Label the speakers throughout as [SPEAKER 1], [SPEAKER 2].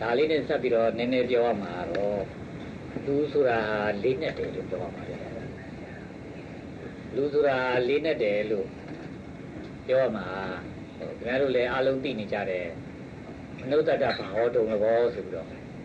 [SPEAKER 1] ဒါလေးနဲ့ဆက်ပြီးတော့နည်းနည်းပြောရမှာတော့လူဆိုတာလေးနဲ့တယ်လို့ပြောရမှာလေလူဆိုတာလေးနဲ့တယ်လို့ပြောရမှာခင်ဗျားတို့လည်းအားလုံးသိနေကြတယ်အနုတ္တတဘာဟောတုံဘောဆိုပြီးတော့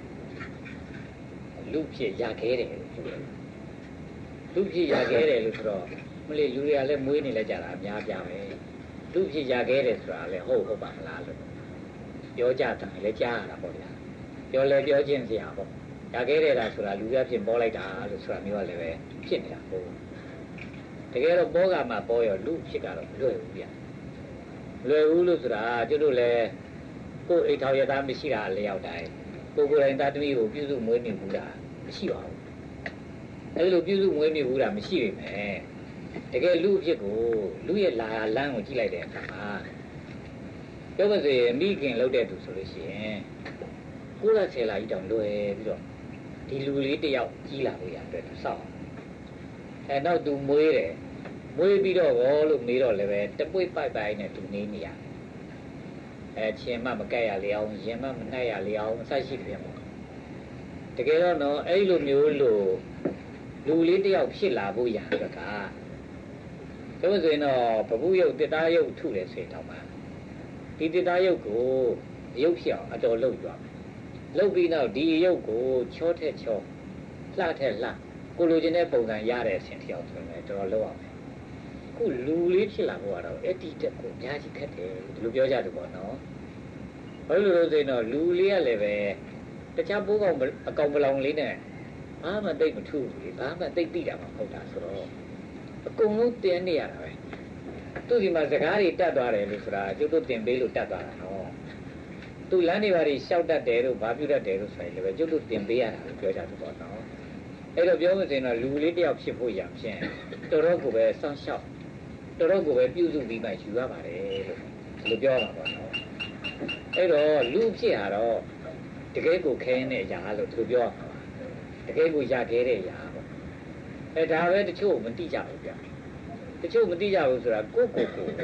[SPEAKER 1] လူဖြစ်ရခဲ့တယ်လူဖြစ်ရခဲ့တယ်လို့ဆိုတော့မလေးလူတွေကလည်းမွေးနေလိုက်ကြတာအများပြားပဲလူဖြစ်ရခဲ့တယ်ဆိုတာလည်းဟုတ်ပါမလားလို့ပြောကြတယ်လည်းကြားရတာပေါ့ဗျာပြောလဲပြောချင်းစရာပေါ့ရခဲ့တယ်လားဆိုတာလူရဖြစ်ပေါ်လိုက်တာလို့ဆိုတာမျိုးကလည်းပဲဖြစ်နေတာဟုတ်တကယ်တော့ဘောကမှပေါ်ရောလူဖြစ်တာတော့မလွယ်ဘူးဗျလွယ်ဘူးလို့ဆိုတာကျတို့လည်းကိုယ်အိတ်ထောင်ရသားမရှိတာလျောက်တိုင်းကိုယ်တိုင်သားသမီးကိုပြုစုမွေးမြူဘူးတာမရှိပါဘူးအဲဒီလိုပြုစုမွေးမြူဘူးတာမရှိပေမဲ့တကယ်လူအဖြစ်ကိုလူရဲ့လာလန်းကိုကြည့်လိုက်တဲ့အခါမှာပြောပါစေမိခင်လောက်တဲ့သူဆိုလို့ရှိရင်ကိုယ်လက်ဆယ်လာကြီးတောင်လွယ်ပြီးတော့ဒီလူလေးတယောက်ကြီးလာလို့ရတဲ့သူစောင့်နောက်သူမွေးတယ်မွေးပြီးတော့ဘောလို့မေးတော့လည်းပဲတပွေ့ပိုက်ပိုက်နဲ့သူနေနေရချင်းမမကက်ရလေအောင်ရင်မမနှက်ရလေအောင်အစရှိတယ်ပေါ့တကယ်တော့နော်အဲ့လိုမျိုးလို့လူလေးတယောက်ဖြစ်လာဖို့ရတဲ့ကဆိုရင်တော့ပပုရုပ်တစ်သားရုပ်ထုတယ်ဆိုရင်တော့မှဒီတစ်သားရုပ်ကိုရုပ်ဖြစ်အောင်အတော်လုပ်ကြပါလုပ်ပြီးတော့ဒီရုပ်ကိုချောထက်ချောလှထက်လှကိုလိုချင်တဲ့ပုံစံရတဲ့အဆင့်တစ်ယောက်ဆိုရင်တော်တော်လောက်အောင်ခုလူလေးဖြစ်လာဖို့ကတော့အဲ့ဒီတက်ကိုအများကြီးခက်တယ်ဒီလိုပြောကြတယ်ပေါ့နော်ဘာလို့လဲဆိုရင်တော့လူလေးကလည်းပဲတခြားပိုးကောင်အကောင်ပလောင်လေးနဲ့ဘာမှသိမထူးဘူးဘာမှသိတိတာမှမဟုတ်တာဆိုတော့အကုန်လုံးတင်နေရတာပဲသူဒီမှာစကားတွေတတ်သွားတယ်လို့ဆိုတာကျုပ်တို့တင်ပေးလို့တတ်သွားတာနော်သူလမ်းတွေဘာတွေရှောက်တတ်တယ်လို့ဘာပြုတတ်တယ်လို့ဆိုရင်လည်းကျုပ်တို့တင်ပေးရတာလို့ပြောကြတယ်ပေါ့နော်အဲ့တော့ပြောမှဆိုရင်တော့လူလေးတယောက်ဖြစ်ဖို့ရဖြင့်တော်တော်ကိုပဲစောင့်ရှောက်တော်တော်ကိုပဲပြုစုပြီးမှယူရပါတယ်လို့ပြောတာပေါ့နော်အဲ့တော့လူဖြစ်ရတော့တကယ်ကိုခဲတဲ့အရာလို့သူပြောတာပါတကယ်ကိုရခဲ့တဲ့အရာပေါ့ဒါပဲတချို့မသိကြဘူးဗျတချို့မသိကြဘူးဆိုတာကိုက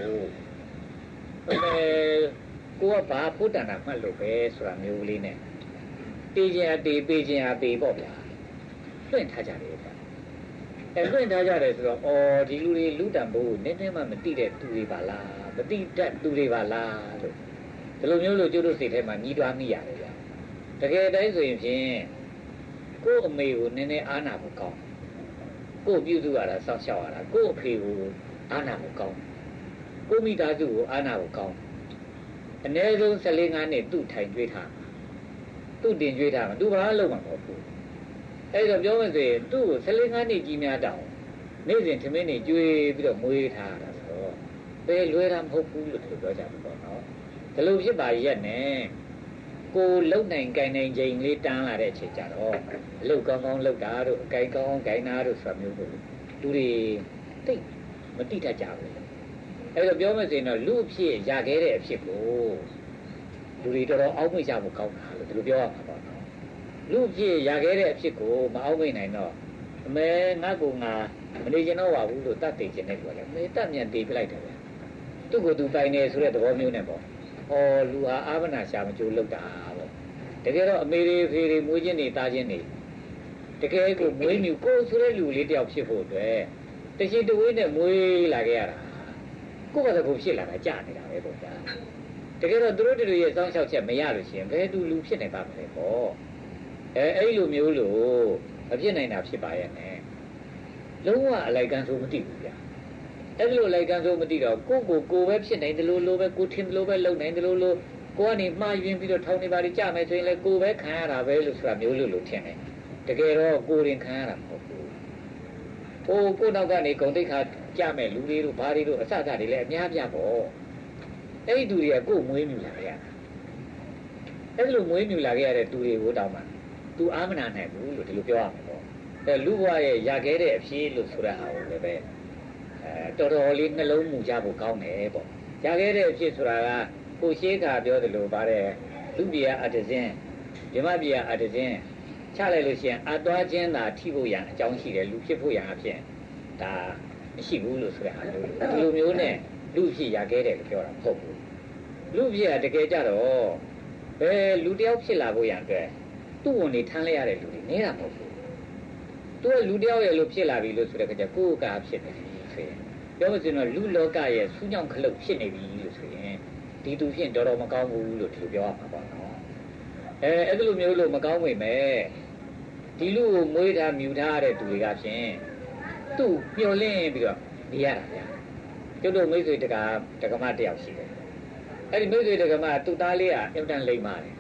[SPEAKER 1] ဘာဖုတ္တနာမှတ်လို့ပဲဆိုတာမျိုးလေးနဲ့တေးခြင်းအတေးပေးခြင်းအပေးပေါ့ဗျာလွင့်ထားကြတယ်ဗျလွင့်ထားကြတယ်ဆိုတော့ဒီလူတွေလူတံဘိုးနည်းနည်းမှမသိတဲ့သူတွေပါလားမသိတတ်သူတွေပါလားလို့ဒီလိုမျိုးလို့ကျိုးတို့စိတ်ထဲမှာညီးတွားမိရတယ်ဗျတကယ်တိုင်းဆိုရင်ဖြင့်ကို့အမေကိုနည်းနည်းအားနာဖို့ကောင်းကို့ပြုစုရတာစောင့်ရှောက်ရတာကို့အဖေကိုအားနာဖို့ကောင်းကို့မိသားစုကိုအားနာဖို့ကောင်းအနည်းဆုံး14-15နှစ်သူ့ထိုင်ကြွေးထားသူ့တင်ကြွေးထားမှာသူဘာလို့မှမဟုတ်ဘူးအဲ့တော့ပြောမှဆိုရင်သူ့ကို14-15နှစ်ကြီးများတောင်နေ့စဉ်ထမင်းနေကြွေးပြီးတော့မွေးထားတာဆိုတော့ဘယ်လွယ်တာမဟုတ်ဘူးလို့သူပြောကြတယ်ပေါ့နော်ဒီလိုဖြစ်ပါရဲ့နဲ့ကိုလုံနိုင်ကြိုင်နိုင်ချိန်လေးတန်းလာတဲ့အချိန်ကြတော့အလုတ်ကောင်းကောင်းလုပ်တာတို့အကြိုက်ကောင်းကြိုင်နာတို့ဆိုတာမျိုးကိုလူတွေသိမတိတတ်ကြဘူးအဲ့တော့ပြောမှဆိုရင်တော့လူအဖြစ်ရခဲ့တဲ့အဖြစ်ကိုလူတွေတော်တော်အောက်မေ့ကြဖို့ကောင်းတာလို့ဒီလိုပြောရမှာပေါ့နော်လူအဖြစ်ရခဲ့တဲ့အဖြစ်ကိုမအောက်မေ့နိုင်တော့အမေငါ့ကိုငါမနေချင်တော့ပါဘူးလို့တတ်သိချင်တဲ့လူကလည်းမေတတ်မြန်တည်ပြလိုက်တယ်ဗျသူ့ကိုသူပိုင်နေဆိုတဲ့သဘောမျိုးနဲ့ပေါ့လူဟာအာဗနာရှာမကြိုးလောက်တာပေါ့တကယ်တော့အမေတွေဖေတွေမွေးခြင်းတွေတားခြင်းတွေတကယ်ကိုမွေးမြူကိုဆိုတဲ့လူလေးတယောက်ဖြစ်ဖို့အတွက်တရှိတဝေးနဲ့မွေးလာခဲ့ရတာကိုယ့်ဘာသာကိုဖြစ်လာတာကြာနေတာပဲပေါ့ဗျာတကယ်တော့သူတို့တွေရဲ့စောင့်ရှောက်ချက်မရလို့ရှိရင်ဘယ်သူလူဖြစ်နိုင်ပါမလဲပေါ့အဲ့လိုမျိုးလို့မဖြစ်နိုင်တာဖြစ်ပါရဲ့နဲ့လုံးဝအလိုက်ကန်းဆိုမသိဘူးဗျာအဲ့လိုလိုက်ကန်းဆိုမသိတော့ကိုပဲဖြစ်နိုင်တယ်လို့ပဲကိုထင်တယ်လို့ပဲလုံနိုင်တယ်လို့ကိုကနေမှားယွင်းပြီးတော့ထောင်နေပါလိကြမယ်ဆိုရင်လည်းကိုပဲခံရတာပဲလို့ဆိုတာမျိုးလို့ထင်တယ်တကယ်တော့ကိုရင်ခံရတာမဟုတ်ဘူးကိုနောက်ကနေဂုံတိတ်ခါကြမဲ့လူတွေတို့ဘာတွေတို့အစအစတွေလည်းအများပြပေါ့အဲ့ဒီသူတွေကကိုမွေးမြူလာခဲ့ရတာအဲ့လိုမွေးမြူလာခဲ့ရတဲ့သူတွေကိုတောင်းမှသူအာမနာနိုင်ဘူးလို့ဒီလိုပြောရမှာပေါ့လူဘဝရဲ့ရခဲ့တဲ့အဖြစ်လို့ဆိုတဲ့ဟာကိုလည်းပဲတော်တော်လေးနှလုံးမူကြဖို့ကောင်းတယ်ပေါ့ရခဲ့တဲ့အဖြစ်ဆိုတာကကိုရှေးခါပြောသလိုပါတယ်လူပြည်အတဇင်းဓမ္မပြည်အတဇင်းချလိုက်လို့ရှိရင်အသွားခြင်းသာထိဖို့ရန်အကြောင်းရှိတယ်လူဖြစ်ဖို့ရန်အဖြစ်ဒါမရှိဘူးလို့ဆိုတဲ့ဟာမျိုးဒီလိုမျိုးနဲ့လူဖြစ်ရခဲ့တယ်လို့ပြောတာမဟုတ်ဘူးလူဖြစ်ကတကယ်ကြတော့လူတယောက်ဖြစ်လာဖို့ရန်အတွက်သူ့ဝန်နေထမ်းလိုက်ရတဲ့လူတွေနေတာမဟုတ်ဘူးသူကလူတယောက်ရဲ့လို့ဖြစ်လာပြီလို့ဆိုတဲ့အခါကျကိုယ်ကဖြစ်နေပြီဆိုရင်ပြောမစင်တော့လူလောကရဲ့ဆူးညောင်ခလုတ်ဖြစ်နေပြီလို့ဆိုရင်ဒီသူဖြစ်တော်တော်မကောင်းဘူးလို့ဒီလိုပြောရမှာပေါ့နော်အဲ့ဒါလိုမျိုးလို့မကောင်းဝင်မဲ့ဒီလူကိုမွေးထားမြူထားတဲ့သူတွေကဖြင့်သူ့မျောလင်းပြီးတော့နေရတာဗျာကျုပ်တို့မိတ်ဆွေတက္ကမတယောက်ရှိတယ်အဲ့ဒီမိတ်ဆွေတက္ကမသူ့သားလေးကအင်တန်လိမ့်ပါတယ်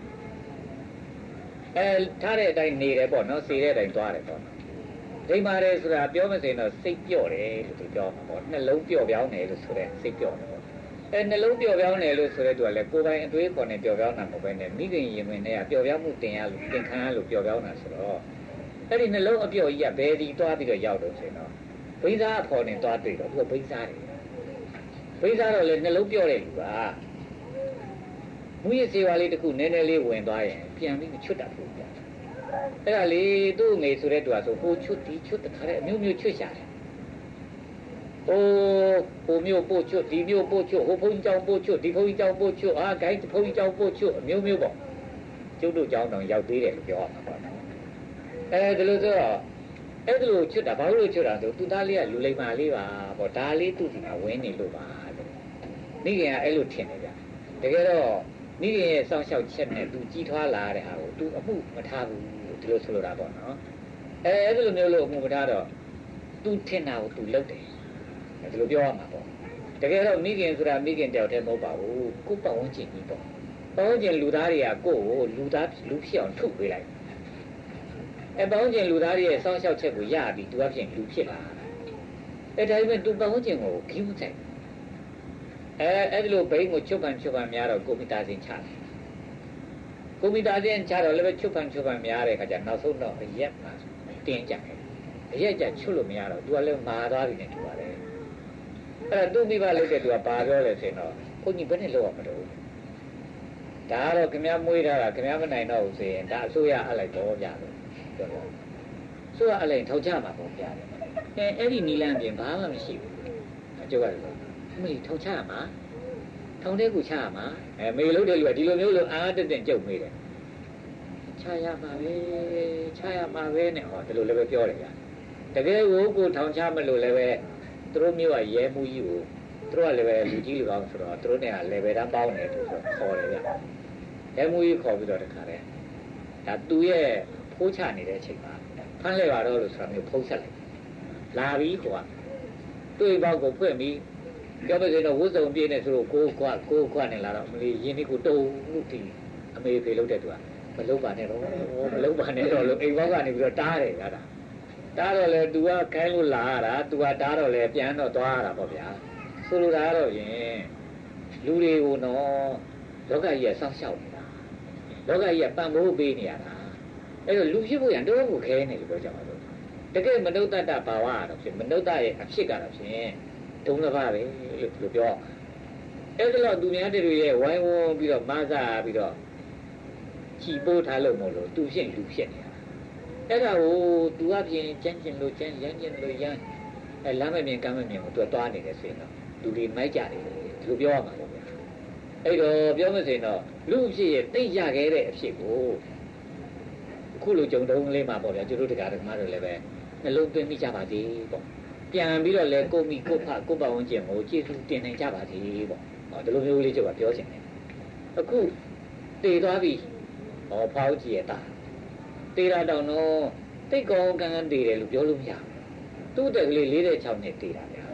[SPEAKER 1] ထားတဲ့အတိုင်းနေတယ်ပေါ့နော်စီတဲ့အတိုင်းသွားတယ်ပေါ့နော်လိမ့်ပါတယ်ဆိုတာပြောမစင်တော့စိတ်ပြော့တယ်လို့သူပြောမှာပေါ့နှလုံးပြော့ပြောင်းတယ်လို့ဆိုတဲ့စိတ်ပြော့တယ်ပေါ့နှလုံးပြော့ပြောင်းတယ်လို့ဆိုတဲ့သူကလည်းကိုယ်ပိုင်အတွေးခေါ်နေပြော့ပြောင်းတာမဟုတ်ဘဲနဲ့မိခင်ရင်ဝင်နဲ့ကပြော့ပြောင်းမှုတင်ရလို့သင်ခံရလို့ပြော့ပြောင်းတာဆိုတော့အဲ့ဒီနှလုံးအပြော့ကြီးကဘယ်ဒီတွားပြီးတော့ရောက်တော့ဆိုရင်တော့ဘိန်းစားအဖော်နဲ့တွားတွေ့တော့သူကဘိန်းစားတယ်ဘိန်းစားတော့လေနှလုံးပြော့တဲ့လူကမူရစေဝါလေးတစ်ခုနည်းနည်းလေးဝင်သွားရင်ပြန်ပြီးချွတ်တာဘူးဗျာအဲ့ဒါလေသူ့ငယ်ဆိုတဲ့သူကဆိုဟိုချွတ်ဒီချွတ်တခါတဲ့အမျိုးမျိုးချွတ်ရှာတယ်ဟိုမျိုးပို့ချွတ်ဒီမျိုးပို့ချွတ်ဟိုဘုန်းကြီးကျောင်းပို့ချွတ်ဒီဘုန်းကြီးကျောင်းပို့ချွတ်ဂိုင်းဘုန်းကြီးကျောင်းပို့ချွတ်အမျိုးမျိုးပေါ့ကျုပ်တို့ကျောင်းတော်ရောက်သေးတယ်လို့ပြောရမှာပေါ့နော်ဒါလို့ဆိုတော့အဲ့ဒါလို့ချွတ်တာဘာလို့ချွတ်တာဆိုသူသားလေးကလူလိမ္မာလေးပါပေါ့ဒါလေးသူ့ဒီမှာဝင်နေလို့ပါလို့မိခင်ကအဲ့လိုထင်တယ်ဗျတကယ်တော့မိခင်ရဲ့စောင့်ရှောက်ချက်နဲ့သူကြီးထွားလာတဲ့ဟာကိုသူအမှုမထားဘူးဒီလိုဆိုလိုတာပေါ့နော်အဲ့ဒီလိုမျိုးလို့အမှုမထားတော့သူထင်တာကိုသူလုပ်တယ်ဒီလိုပြောရမှာပေါ့တကယ်တော့မိခင်ဆိုတာမိခင်တယောက်တည်းမဟုတ်ပါဘူးကိုယ်ပတ်ဝန်းကျင်ကြီးပေါ့ပတ်ဝန်းကျင်လူသားတွေကကိုယ့်ကိုလူဖြစ်အောင်ထုတ်ပေးလိုက်ပတ်ဝန်းကျင်လူသားတွေရဲ့စောင့်ရှောက်ချက်ကိုရပြီးသူကဖြင့်လူဖြစ်လာဒါပေမဲ့သူပတ်ဝန်းကျင်ကိုဂိမ်းဆိုင်အဲ့ဒီလိုဘိန်းကိုချုပ်ပန်များတော့ကိုမိသားစဉ်ချတယ်ကိုမိသားစဉ်ချတော့လည်းပဲချုပ်ပန်များတဲ့ခါကျနောက်ဆုံးတော့အရက်မှာတင်းကြတယ်အရက်ကြချွတ်လို့မရတော့သူကလည်းမာသွားပြီနဲ့တူပါတယ်အဲ့ဒါသူ့မိဘလုပ်တဲ့သူကဘာပြောလဲဆိုရင်တော့ဘုန်းကြီးဘယ်နဲ့လောက်ရမလို့ဒါကတော့ခင်ဗျားမွေးထားတာခင်ဗျားမနိုင်တော့ဘူးဆိုရင်ဒါအစိုးရအလိုက်တော့ပြလို့ပြောတယ်အစိုးရအလိုက်ထောက်ချမှာပေါ့ပြတယ်အဲ့ဒီနီလန်းပြင်ဘာမှမရှိဘူးအကျိုးရတယ်အမေထောက်ချရမှာထောင်ထဲကိုချရမှာမေလို့တဲ့လူကဒီလိုမျိုးလို့အားတက်ကြုံမိတယ်ချရမှာပဲနဲ့ဟောဒီလိုလည်းပဲပြောတယ်ဗျာတကယ်ကိုထောင်ချမလို့လည်းပဲသူတို့မျိုးကရဲမှုကြီးကိုသူတို့ကလည်းပဲလူကြီးလူကောင်းဆိုတော့သူတို့နဲ့ကလည်းပဲတန်းပေါင်းနေတယ်ဆိုတော့ခေါ်တယ်ဗျရဲမှုကြီးခေါ်ပြီးတော့တခါတည်းဒါသူရဲ့ဖိုးချနေတဲ့အချိန်မှာဖမ်းလိုက်ပါတော့လို့ဆိုတာမျိုးဖုံးဆက်လိုက်လာပြီးဟိုကတွေ့ပေါက်ကိုဖွင့်ပြီးပြောမစင်တော့ဝှစုံပြေးနေဆိုတော့ကိုခွနဲ့လာတော့မလီရင်းနှီးကိုတုံလို့ဒီအမေဖေလို့တဲ့သူကမလုံးပါနဲ့တော့လို့အိမ်ဘောက်ကနေပြီးတော့တားတယ်ဗျာတားတော့လေ तू ကခိုင်းလို့လာရတာ तू ကတားတော့လေပြန်တော့သွားရတာပေါ့ဗျာဆိုလိုတာတော့ရင်လူတွေကိုတော့လောကကြီးကစောင့်ရှောက်နေတာလောကကြီးကပံ့ပိုးပေးနေရတာအဲ့တော့လူဖြစ်ဖို့ရန်တော်ကိုခဲနေလို့ပြောကြပါလို့တကယ်မနုဿတဘာဝကတော့ဖြစ်မနုဿရဲ့အဖြစ်ကတော့ဖြင့်ဒုံတစ်ပါးပဲလို့ပြောအဲ့ဒါတော့သူများတွေရဲ့ဝိုင်းဝန်းပြီးတော့မဆာပြီးတော့ချီပိုးထားလို့မလို့သူဖြစ်လူဖြစ်နေတာအဲ့ဒါကိုသူကဖြင့်ကျန်းကျင်လို့ကျန်းရမ်းကျင်လို့ရမ်းလမ်းမမြင်ကမ်းမမြင်ကိုသူသွားနေတယ်ဆိုရင်တော့လူတွေမိုက်ကြတယ်ဒီလိုပြောရမှာပေါ့ဗျာအဲ့တော့ပြောမစင်တော့လူအဖြစ်ရဲ့သိရခဲ့တဲ့အဖြစ်ကိုအခုလိုကြုံတုံးလေးမှာပေါ့ဗျာကျတို့တရားဓမ္မတွေလည်းပဲနှလုံးသွင်းမိကြပါသေးပေါ့ပြန်ပြီးတော့လေကိုမိကိုဖကိုပတ်ဝန်းကျင်ကိုကျေးဇူးတင်နိုင်ကြပါသေးပေါ့ဟောဒီလိုမျိုးလေးကျုပ်ကပြောချင်တယ်အခုတည်သွားပြီဟောဖောက်ကြည့်ရတာတည်တာတောင်တော့တိတ်ကောင်းကန်းတည်တယ်လို့ပြောလို့မရဘူးသူ့တက်ကလေး46နှစ်တည်တာဗျာ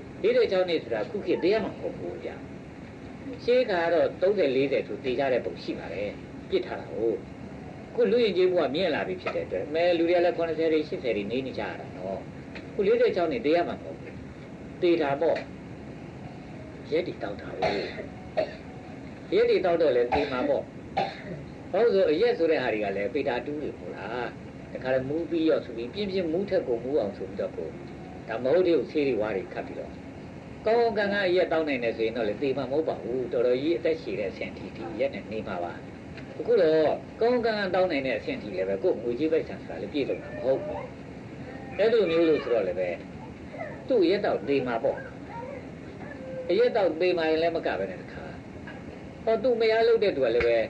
[SPEAKER 1] 46နှစ်ဆိုတာခုခေတ်တရားမှမဟုတ်ဘူးဗျာရှေးကတော့30 40သူတည်ကြတဲ့ပုံရှိပါတယ်ပြစ်ထားတာဟုတ်ခုလူရင်ကျေးမှုကမြင့်လာပြီဖြစ်တဲ့အတွက်မဲလူတွေကလည်း80 80နေနေကြရတာနော်ခု46နှစ်တရားမှမဟုတ်ဘူးတည်တာပေါ့ရဲတီတောက်တာလေရဲတီတောက်တော့လေတည်မှာပေါ့ဟုတ်ဆိုအရက်ဆိုတဲ့ဟာတွေကလည်းပေတာတူးတွေပေါ့လားတခါလေမူးပြီးရောဆိုပြီးပြင်းမူးထက်ကိုမူးအောင်ဆိုပြီးတော့ကိုဒါမဟုတ်တဲ့ဆေးတွေဝါးတွေခတ်ပြီးတော့ကောင်းကောင်းကအရက်တောင်းနိုင်တယ်ဆိုရင်တော့လေတည်မှာမဟုတ်ပါဘူးတော်တော်ကြီးအသက်ရှည်တဲ့အဆင့်ထိရက်နဲ့နေမှာပါအခုတော့ကောင်းကောင်းတောင်းနိုင်တဲ့အဆင့်ထိလည်းပဲကိုယ်ငွေကြီးပိုက်ဆံဆိုတာလည်းပြည့်စုံမှာမဟုတ်ဘူးအဲ့လိုမျိုးလို့ဆိုတော့လည်းပဲသူ့ရက်တော့တည်မှာပေါ့အရက်တော့တည်မှာရင်လည်းမကပဲနဲ့တခါဟောသူ့မရလို့တဲ့သူကလည်းပဲ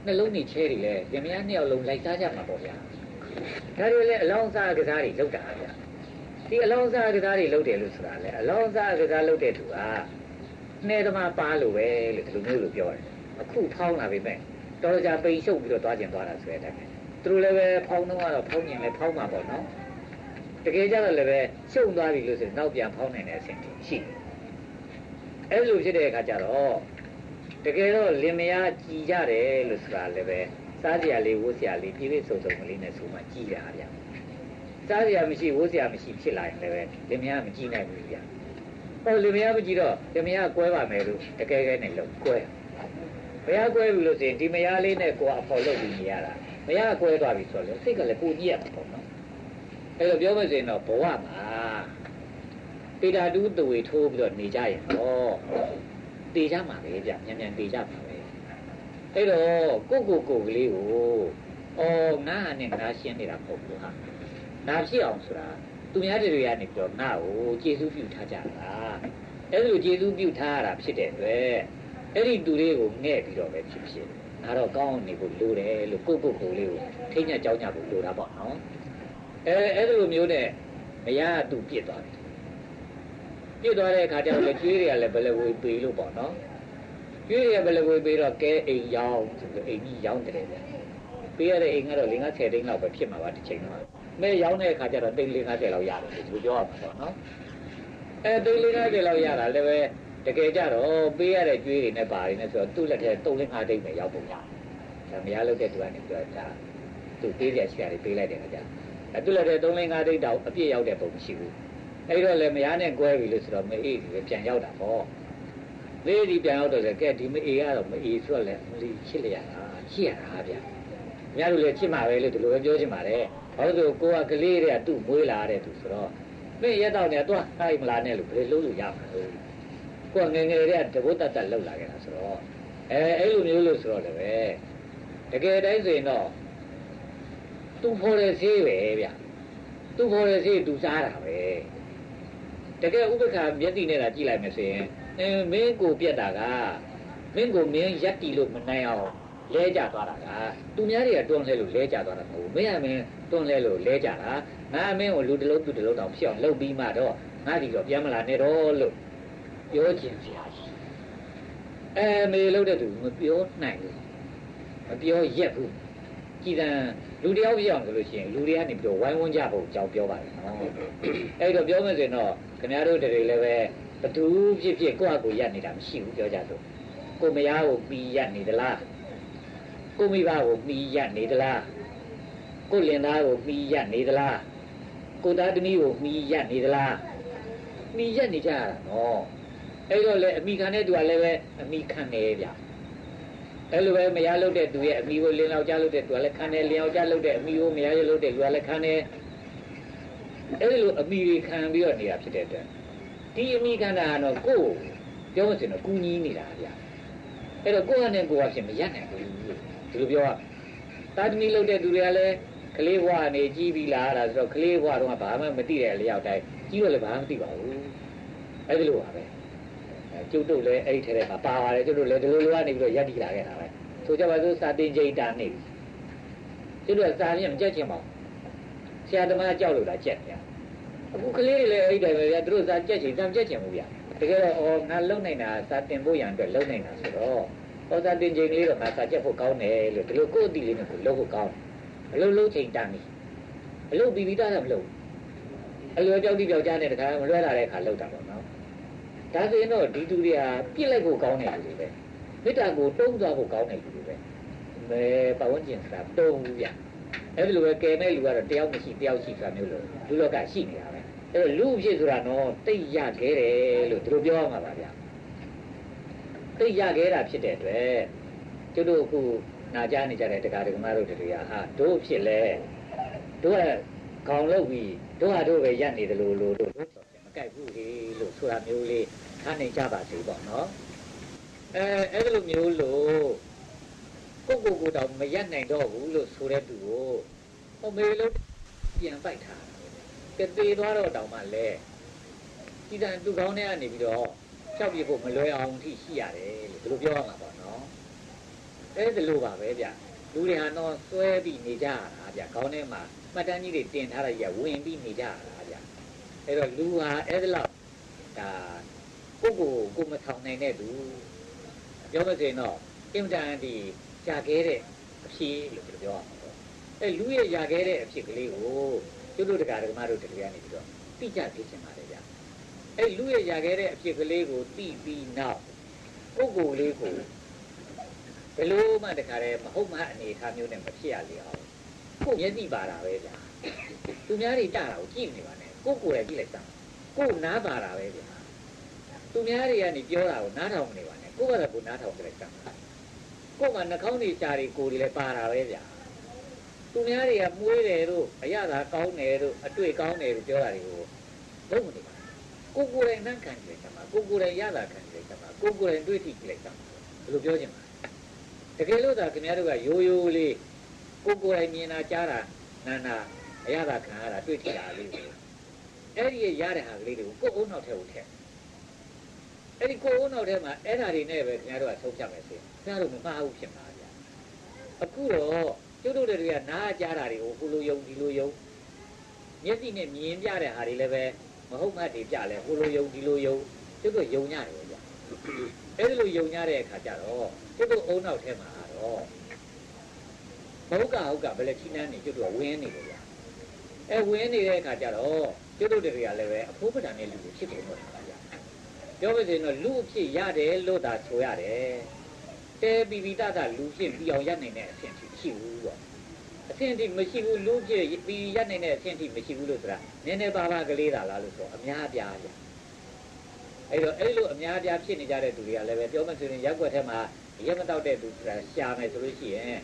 [SPEAKER 1] နှလုံးนี่ချဲတွေလဲလင်မယားနှစ်ယောက်လုံးလိုက်စားကြမှာပေါ့ဗျာဒါတွေလဲအလောင်းစားကစားတွေလောက်တာဗျာဒီအလောင်းစားကစားတွေလောက်တယ်လို့ဆိုတာလဲအလောင်းစားကစားလောက်တဲ့သူကနှဲသမားပါလို့ပဲလို့ဒီလိုမျိုးလို့ပြောတယ်အခုဖောင်းလာပြီမဲ့တော်ကြပိန်ရှုပ်ပြီးတော့သွားကျင်သွားတာဆိုတဲ့သူတို့လည်းပဲဖောင်းတော့ဖောင်းရင်လည်းဖောင်းမှာပေါ့နော်တကယ်ကြတော့လည်းပဲရှုံသွားပြီလို့ဆိုနောက်ပြန်ဖောင်းနိုင်တဲ့အဆင့်ရှိအဲ့လိုဖြစ်တဲ့အခါကျတော့တကယ်တော့လင်မယားကြည်ကြတယ်လို့ဆိုတာလည်းပဲစားစရာလေးဝတ်စရာလေးပြည့်ပြည့်စုံစုံကလေးနဲ့ဆိုမှကြည်ရဗျာစားစရာမရှိဝတ်စရာမရှိဖြစ်လာရင်လည်းပဲလင်မယားမကြည်နိုင်ဘူးဗျာဟောလင်မယားမကြည်တော့လင်မယားကွဲပါမယ်လို့တကယ်ကဲနဲ့လို့ကွဲမယားကွဲပြီလို့ဆိုရင်ဒီမယားလေးနဲ့ကိုယ်အဖော်လုပ်ပြီးနေရတာမယားကွဲသွားပြီဆိုတော့စိတ်ကလည်းကိုညက်မှာပေါ့နော်အဲ့လိုပြောမှဆိုရင်တော့ဘဝမှာပေတာတူးတဝေထိုးပြီးတော့နေကြရင်တော့တည်ကြမှာပဲဗျမြန်မြန်တည်ကြမှာပဲအဲ့တော့ကိုကလေးကိုငါနဲ့ငါရှင်းနေတာမဟုတ်ဘူးဟာငါဖြစ်အောင်ဆိုတာသူများတွေကနေပြီးတော့ငါ့ကိုကျေစုပြုထားကြတာအဲ့လိုကျေစုပြုထားရတာဖြစ်တဲ့အတွက်အဲ့ဒီသူလေးကိုငဲ့ပြီးတော့ပဲဖြစ်ငါတော့ကောင်းနေဖို့လိုတယ်လို့ကိုလေးကိုထိညက်ကြောင်းကြဖို့လိုတာပေါ့နော်အဲ့လိုမျိုးနဲ့မရသူပြစ်သွားတယ်ပြစ်သွားတဲ့အခါကျတော့ကျွေးတွေကလည်းဘယ်လိုဝေပေးလို့ပေါ့နော်ကျွေးတွေကဘယ်လိုဝေပေးတော့ကဲအိမ်ရောင်းဆိုတော့အိမ်ကြီးရောင်းတယ်ဗျပေးရတဲ့အိမ်ကတော့50သိန်းလောက်ပဲဖြစ်မှာပါဒီချိန်တော့မဲရောင်းတဲ့အခါကျတော့သိန်း50လောက်ရတယ်ဒီလိုပြောရမှာပေါ့နော်သိန်း50လောက်ရတာလည်းပဲတကယ်ကြတော့ပေးရတဲ့ကျွေးတွေနဲ့ပါတယ်နဲ့ဆိုတော့သူ့လက်ထဲ3-5သိန်းပဲရောက်ပုံရတယ်ဒါမရလို့တဲ့သူကနေပြောတာသူပေးရရှိရတယ်ပေးလိုက်တယ်ကြာသူ့လက်ထဲ3-5သိန်းတောင်အပြည့်ရောက်တဲ့ပုံမရှိဘူးအဲ့တော့လည်းမရနဲ့ကွဲပြီလို့ဆိုတော့မအေးဒီပြန်ရောက်တာပေါ့မေးဒီပြန်ရောက်တော့လေကဲဒီမအေးကတော့မအေးဆိုတော့လည်းမလီချစ်လိုက်ရတာချစ်ရတာဗျာများလို့လည်းချစ်မှာပဲလို့ဒီလိုပဲပြောချင်ပါတယ်ဘာလို့ဆိုကိုကကလေးတွေကသူ့မွေးလာတဲ့သူဆိုတော့မင်းရက်တော့နေတော့ဟိုက်မလာနဲ့လို့ဘယ်လိုလုပ်လို့ရမှာလဲကိုကငယ်တွေကတဘုတ်တတ်လောက်လာခဲ့တာဆိုတော့အဲ့လိုမျိုးလို့ဆိုတော့လည်းပဲတကယ်တိုင်းဆိုရင်တော့သူ့ဖော်တဲ့ဆေးပဲဗျသူ့ဖော်တဲ့ဆေးသူစားတာပဲတကယ်ဥပ္ပခါမျက်စိနဲ့သာကြည့်လိုက်မယ်ဆိုရင်မင်းကိုပြက်တာကမင်းကိုမင်းရက်တီလို့မနိုင်အောင်လဲကျသွားတာကသူများတွေကတွန်းလဲလို့လဲကျသွားတာမဟုတ်ဘူးမင်းကမင်းတွန်းလဲလို့လဲကျတာငါမင်းကိုလူတစ်လုံးသူတစ်လုံးတောင်ဖြစ်အောင်လုပ်ပြီးမှတော့ငါဒီတော့ပြန်မလာနဲ့တော့လို့ပြောခြင်းစရာရှိမေလို့တဲ့သူမပြောနိုင်ဘူးမပြောရက်ဘူးကြည်တန်လူတယောက်ဖြစ်အောင်ဆိုလို့ရှိရင်လူတွေကနေပြီးတော့ဝိုင်းဝန်းကြဖို့ကြောင်းပြောပါတယ်နော်အဲ့တော့ပြောမယ်ဆိုရင်တော့ခင်ဗျားတို့တွေလည်းပဲဘသူဖြစ်ဖြစ်ကိုယ့်အကူရက်နေတာမရှိဘူးပြောကြဆိုကိုမယားကိုပြီးရက်နေသလားကိုမိဘကိုပြီးရက်နေသလားကိုလင်သားကိုပြီးရက်နေသလားကိုသားသမီးကိုပြီးရက်နေသလားပြီးရက်နေကြရတာနော်အဲ့တော့လေအမိခံတဲ့သူကလည်းပဲအမိခံနေဗျာအဲ့လိုပဲမရလို့တဲ့သူရဲ့အမိကိုလင်းလောက်ကြလို့တဲ့သူကလည်းခံတယ်လင်းအောင်ကြလို့တဲ့အမိကိုမရရလို့တဲ့သူကလည်းခံတယ်အဲ့လိုအမိခံပြီးတော့နေတာဖြစ်တဲ့အတွက်ဒီအမိခံတာကတော့ကိုယ်ပြောမှဆိုရင်တော့ကူညီနေတာဗျာအဲ့တော့ကိုယ့်ဟာနဲ့ကိုယ်ကဖြစ်မရနိုင်ဘူးဒီလိုပြောရတာသမီလို့တဲ့သူတွေကလည်းကလေးဘဝနေကြီးပြီးလာတာဆိုတော့ကလေးဘဝတော့ဘာမှမသိတဲ့အလျောက်တိုင်းကြီးတော့လည်းဘာမှမသိပါဘူးအဲ့ဒီလိုပါပဲကျုပ်တို့လည်းအဲ့ဒီထဲထဲမှာပါပါတယ်ကျုပ်တို့လည်းဒီလိုလိုကနေပြီးတော့ရက်တည်လာခဲ့တာပဲဆိုကြပါစို့စာတင်ချိန်တာနေကျုပ်တို့ကစာရင်မကြက်ချင်ပါဘူးဆရာသမားကြောက်လို့လားကြက်ဗျာအခုကလေးတွေလည်းအဲ့ဒီတိုင်းပဲဗျာသူတို့စာကြက်ချင်စာမကြက်ချင်ဘူးဗျာတကယ်တော့ငါလုံနိုင်တာစာတင်ဖို့ရန်အတွက်လုံနိုင်တာဆိုတော့စာတင်ချိန်လေးတော့ငါစာကြက်ဖို့ကောင်းတယ်လို့ဒီလိုကိုယ့်အတိလေးနဲ့ကိုလုပ်ဖို့ကောင်းအလုပ်လုပ်ချိန်တန်းပြီအလုပ်ပြီးပြီးသားတော့မလုပ်အလိုကြောက်တိပြောက်ကြားတဲ့တခါမလွဲလာတဲ့အခါလုပ်တာပေါ့နော်ဒါဆိုရင်တော့ဒီသူတွေကပြစ်လိုက်ဖို့ကောင်းတယ်လူတွေပဲမေတ္တာကိုတုံးသွားဖို့ကောင်းတယ်လူတွေပဲမဲပတ်ဝန်းကျင်ဆိုတာတုံးဘူးဗျအဲ့ဒီလိုပဲကဲမဲ့လူကတော့တယောက်မရှိတယောက်ရှိဆိုတာမျိုးလို့လူလောကရှိနေတာပဲအဲ့တော့လူဖြစ်ဆိုတာတော့တိတ်ရခဲ့တယ်လို့သူတို့ပြောရမှာပါဗျတိတ်ရခဲ့တာဖြစ်တဲ့အတွက်ကျတို့အခုနာကြားနေကြတဲ့တရားဓမ္မတို့တွေကဟာတို့ဖြစ်လဲတို့ကခေါင်းလုတ်ပြီးတို့ဟာတို့ပဲရက်နေတယ်လို့မကြိုက်ဘူးလေလို့ဆိုတာမျိုးလေးထားနေကြပါစေပေါ့နော်အဲ့လိုမျိုးလို့ကိုတောင်မရက်နိုင်တော့ဘူးလို့ဆိုတဲ့သူကိုဟိုမေလို့ပြန်ပိုက်ထားကတေသွားတော့တောင်မှလဲဒီတန်သူကောင်းတဲ့ကနေပြီးတော့ဖြောက်ပြဖို့မလွယ်အောင်ထိရှိရတယ်လို့ဒီလိုပြောရမှာပေါ့နော်အဲ့ဒါလိုပါပဲဗျလူတွေဟာတော့စွဲပြီးနေကြရတာဗျခေါင်းထဲမှာမှတ်တမ်းကြီးတွေတင်ထားလိုက်ရဝင်ပြီးနေကြရတာဗျအဲ့တော့လူဟာအဲ့ဒါလောက်ဒါကိုမထောင်နိုင်တဲ့သူပြောမစင်တော့အင်တန်ဒီကြာခဲ့တဲ့အဖြစ်လို့ပြောရမှာပေါ့အဲ့လူရဲ့ကြာခဲ့တဲ့အဖြစ်ကလေးကိုကျွတ်တို့တရားဓမ္မတို့တရားနေပြီးတော့သိကြသိချင်ပါတယ်ဗျအဲ့လူရဲ့ကြာခဲ့တဲ့အဖြစ်ကလေးကိုသိပြီးနောက်ကိုလေးကိုဘယ်လိုမှတခါတည်းမဟုတ်မှအနေထားမျိုးနဲ့မဖြစ်ရလေအောင်ကိုမျက်စိပါတာပဲဗျာသူများတွေတတာကိုကြည့်နေပါနဲ့ကိုယ်လည်းကြည့်လိုက်စမ်းကိုနားပါတာပဲဗျာသူများတွေကနေပြောတာကိုနားထောင်နေပါနဲ့ကိုယ်ကလည်းကိုနားထောင်ကြလိုက်စမ်းကိုယ်ကနှာခေါင်းတွေရှားတွေကိုယ်တွေလည်းပါတာပဲဗျာသူများတွေကမွေးတယ်တို့အရသာကောင်းတယ်တို့အတွေ့ကောင်းတယ်တို့ပြောတာတွေကိုလုံးမနေပါကိုယ်တိုင်နှံ့ခံကြလိုက်စမ်းကိုယ်တိုင်ရသာခံကြလိုက်စမ်းကိုယ်တိုင်တွေ့ထိကြလိုက်စမ်းဘယ်လိုပြောချင်ပါတကယ်လို့သာခင်ဗျားတို့ကရိုးရိုးလေးကိုယ်တိုင်မြင်တာကြားတာနာနာအရသာခံရတာတွေ့ထိတာလေးကိုအဲ့ဒီရတဲ့ဟာကလေးတွေကိုကိုယ်အုံနောက်ထဲကိုထည့်အဲ့ဒီကိုယ်အုံနောက်ထဲမှာအဲ့ဓာတွေနဲ့ပဲခင်ဗျားတို့ကဆုံးဖြတ်မယ်ဆိုရင်ခင်ဗျားတို့မမှားဘူးဖြစ်မှာဗျာအခုတော့ကျွတ်တို့တွေကနားကြားတာတွေကိုဟိုလိုယုံဒီလိုယုံမျက်စိနဲ့မြင်ပြတဲ့ဟာတွေလည်းပဲမဟုတ်မှတ်တွေပြလဲဟိုလိုယုံဒီလိုယုံကျွတ်တို့ယုံကြတယ်ဗျာအဲ့ဒီလိုယုံကြတဲ့အခါကျတော့ကျွတ်တို့အုံနောက်ထဲမှာတော့ဟုတ်ကဘယ်လဲချိနှန်းနေကျွတ်တို့ကဝင်းနေတယ်ဗျာအဲဝင်းနေတဲ့အခါကျတော့ကျွတ်တို့တွေကလည်းပဲအဖိုးပဒံနဲ့လူတွေဖြစ်ကုန်တော့တာဗျာပြောပါစေတော့လူအဖြစ်ရတယ်လို့သာဆိုရတယ်တဲပီပီတတလူဖြစ်ပြီးအောင်ရနိုင်တဲ့အဆင့်ရှိဘူးပေါ့အဆင့်တိမရှိဘူးလူဖြစ်ပြီးရနိုင်တဲ့အဆင့်တိမရှိဘူးလို့ဆိုတာနည်းနည်းပါးပါးကလေးတာလားလို့ဆိုအများပြားဗျာအဲ့တော့အဲ့လိုအများပြားဖြစ်နေကြတဲ့သူတွေကလည်းပဲပြောမှဆိုရင်ရက်ွက်ထဲမှာရက်မတော့တဲ့သူဆိုတာရှာမယ်ဆိုလို့ရှိရင်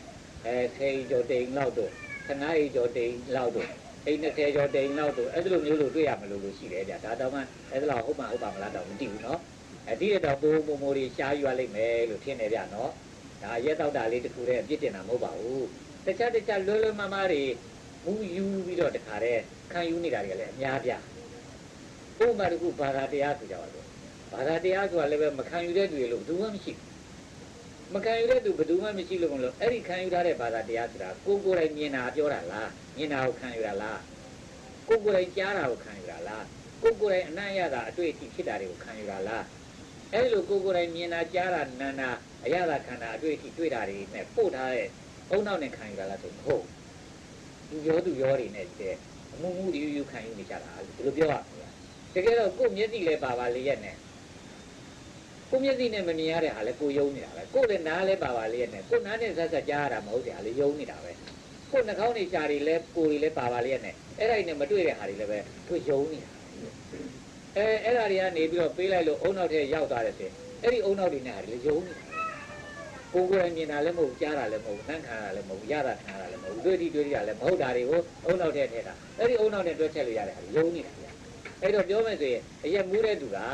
[SPEAKER 1] 10ကျော်တိန်လောက်တော့15ကျော်တိန်လောက်တော့အိမ်20ကျော်တိန်လောက်တော့အဲ့လိုမျိုးလို့တွေ့ရမလို့ရှိတယ်ဗျာဒါတော့မှအဲ့ဒါဟုတ်ပါမလားတော့မသိဘူးเนาะဒီတော့ပိုမိုတွေရှားယူရလိမ့်မယ်လို့ထင်နေဗျာเนาะဒါရက်တော့တာလေးတခုတည်းအပြစ်တင်တာမဟုတ်ပါဘူးတခြားလွယ်မမားတွေမူယူပြီးတော့တခါတည်းခံယူနေတာတွေကလည်းအများပြဥပမာတခုဘာသာတရားဆိုကြပါလို့ဘာသာတရားဆိုတာလည်းပဲမခံယူတဲ့သူတွေလို့ဘယ်သူမှမရှိဘူးမခံယူတဲ့သူဘယ်သူမှမရှိလို့မလို့အဲ့ဒီခံယူထားတဲ့ဘာသာတရားဆိုတာကိုယ်တိုင်မြင်တာပြောတာလားမြင်တာကိုခံယူတာလားကိုယ်တိုင်ကြားတာကိုခံယူတာလားကိုယ်တိုင်အနံ့ရတာအတွေ့အထိဖြစ်တာတွေကိုခံယူတာလားအဲ့လိုကိုယ်တိုင်မြင်တာကြားတာနာနာအရသာခန္ဓာအတွေ့အထိတွေ့တာတွေနဲ့ပို့ထားတဲ့အုံနောက်နဲ့ခံယူတာလားဆိုမဟုတ်သူရောတွေနဲ့တဲ့အမှုတွေယူခံယူနေကြတာဒီလိုပြောရမှာတကယ်တော့ကိုယ်မျက်စိလည်းပါလေးရဲ့နဲ့ကိုမျက်စိနဲ့မမြင်ရတဲ့ဟာလည်းကိုယုံနေတာပဲကိုလည်းနားလည်းပါလေးရဲ့နဲ့ကိုနားနဲ့ဆက်ကြားရတာမဟုတ်တယ်ဟာလည်းယုံနေတာပဲကိုနှာခေါင်းတွေရှားတွေလည်းကိုတွေလည်းပါလေးရဲ့နဲ့အဲ့ဒါနဲ့မတွေ့တဲ့ဟာတွေလည်းပဲသူယုံနေတာအဲ့ဒါတွေကနေပြီးတော့ပေးလိုက်လို့အုံနောက်ထဲရောက်သွားတယ်ဆိုအဲ့ဒီအုံနောက်တွေနဲ့ဟာလည်းယုံနေတာကိုယ်မြင်တာလည်းမဟုတ်ကြားတာလည်းမဟုတ်နှမ်းခံတာလည်းမဟုတ်ရတာခံတာလည်းမဟုတ်တွေ့တာလည်းမဟုတ်တာတွေကိုအုံနောက်ထဲထည့်တာအဲ့ဒီအုံနောက်နဲ့တွဲချက်လို့ရတဲ့ဟာယုံနေတာအဲ့တော့ပြောမယ်ဆိုရင်အရက်မူးတဲ့သူက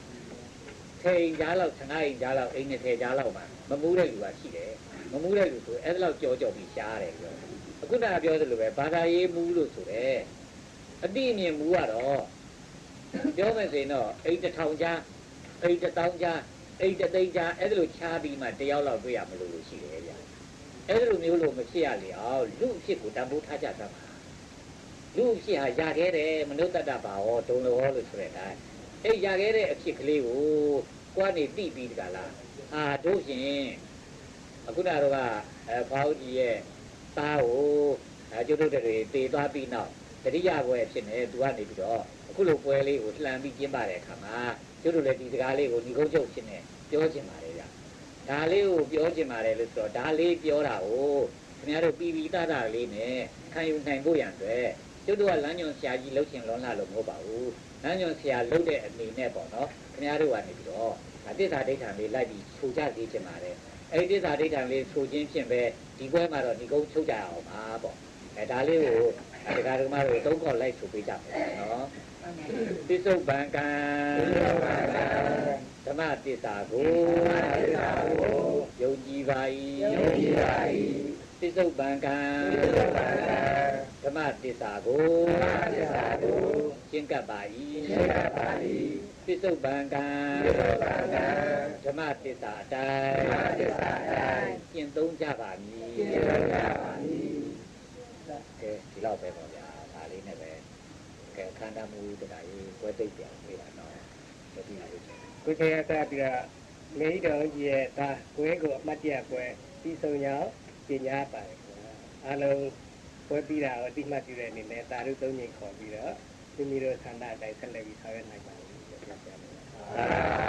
[SPEAKER 1] 10ကြားလောက်15ကြားလောက်အိမ်20ကြားလောက်မှာမမူးတဲ့လူကရှိတယ်မမူးတဲ့လူဆိုအဲ့ဒါလောက်ကြော်ပြီးရှားတယ်ပြောအခုနကပြောသလိုပဲဘာသာရေးမူးလို့ဆိုတယ်အတိအမြင်မူးကတော့ပြောမယ်ဆိုရင်တော့အိမ်1000ကြားအိမ်1000ကြားအိမ်300ကြားအဲ့ဒါလိုခြားပြီးမှတယောက်လောက်တွေ့ရမလို့ရှိတယ်ဗျအဲ့ဒါလိုမျိုးလို့မဖြစ်ရလေအောင်လူအဖြစ်ကိုတန်ဖိုးထားကြသမှာလူအဖြစ်ဟာရခဲ့တယ်မနုဿတ္တဘာဟောဒုံလောလို့ဆိုတဲ့အတိုင်းအဲ့ရခဲ့တဲ့အဖြစ်ကလေးကိုကိုယ်ကနေသိပြီးတကလားတို့ရှင်အခုနတော့ကဖောက်ကြီးရဲ့သားကိုကျွတ်တို့တွေတေသွားပြီးနောက်တတိယဘွယ်ဖြစ်နေသူကနေပြီးတော့အခုလိုပွဲလေးကိုလှမ်းပြီးကျင်းပတဲ့အခါမှာကျွတ်တို့လည်းဒီစကားလေးကိုညီကုန်းချုပ်ဖြစ်နေပြောချင်ပါတယ်ဗျဒါလေးကိုပြောချင်ပါတယ်လို့ဆိုတော့ဒါလေးပြောတာကိုခင်ဗျားတို့ပြီးသားလေးနဲ့ခံယူနိုင်ဖို့ရန်အတွက်ကျွတ်တို့ကလမ်းညွန်ဆရာကြီးလှုပ်ရှင်လွန်လာလို့မဟုတ်ပါဘူးလမ်းညွန်ဆရာလှုပ်တဲ့အနေနဲ့ပေါ့နော်ခင်ဗျားတို့ကနေပြီးတော့သစ္စာဒိဋ္ဌာန်လေးလိုက်ပြီးခြုံကြသေးချင်ပါတယ်အဲ့ဒီသစ္စာဒိဋ္ဌာန်လေးခြုံခြင်းဖြင့်ပဲဒီပွဲမှာတော့ဒီကုန်းချုပ်ကြအောင်ပါပေါ့ဒါလေးကိုဒကာဒကမတို့သုံးခေါ်လိုက်ဆိုပေးကြမယ်နော်သစ္စုပ္ပန်ကံဓမ္မသစ္စာကိုယုံကြည်ပါ၏သစ္စုပ္ပန်ကံဓမ္မသစ္စာကိုရှင်းကပ်ပါ၏ပစ္စုပန်ကံဓမ္မသစ္စာအတိုင်းကျင့်သုံးကြပါမည်ကဲဒီလောက်ပဲပေါ့ဗျာဒါလေးနဲ့ပဲကဲခန္ဓာမူတရားကြီးကွဲသိပ်ပြန်ပြတာတော့ဒီလိုလေး
[SPEAKER 2] ကိုချေရတာပြီးတော့မိတော်ကြီးရဲ့ဒါကွဲကိုအမှတ်တရကွဲပြီးဆုံးရောက်ပညာပါတယ်အားလုံးကွဲပြီးတာကိုအတိမတ်ပြုတဲ့အနေနဲ့သာရုသုံးညင်ခေါ်ပြီးတော့မိမိတို့ဆန္ဒအတိုင်းဆက်လက်ပြီးဆောင်ရွက်နိုင်ပါလိမ့်မယ်